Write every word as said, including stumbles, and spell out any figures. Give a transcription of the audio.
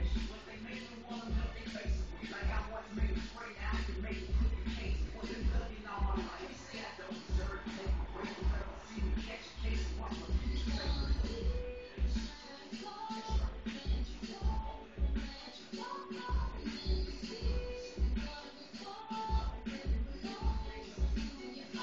But they make me wanna melt their face away. Like I once made